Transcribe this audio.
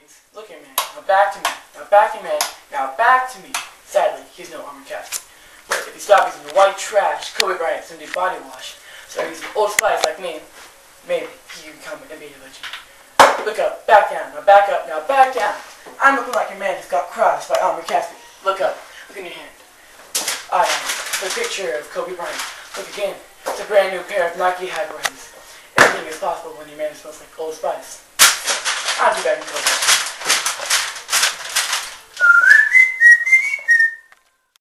means, look at man, now back to me, now back to man, now back to me. Sadly, he's no Omri Casspi. But if he stopped using the white trash, Kobe Bryant soon did body wash. So using Old Spice like me, maybe he can become an NBA legend. Look up, back down, now back up, now back down. I'm looking like a man who's got crushed by Omri Casspi. Look up, look in your hand. I am the picture of Kobe Bryant. Look again, it's a brand new pair of Nike high rises. Anything is possible when your man smells like Old Spice. I'll be back in Kobe.